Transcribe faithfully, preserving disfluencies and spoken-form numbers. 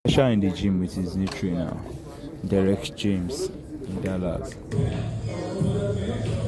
Garcia in the gym with his new trainer, Derrick James in Dallas.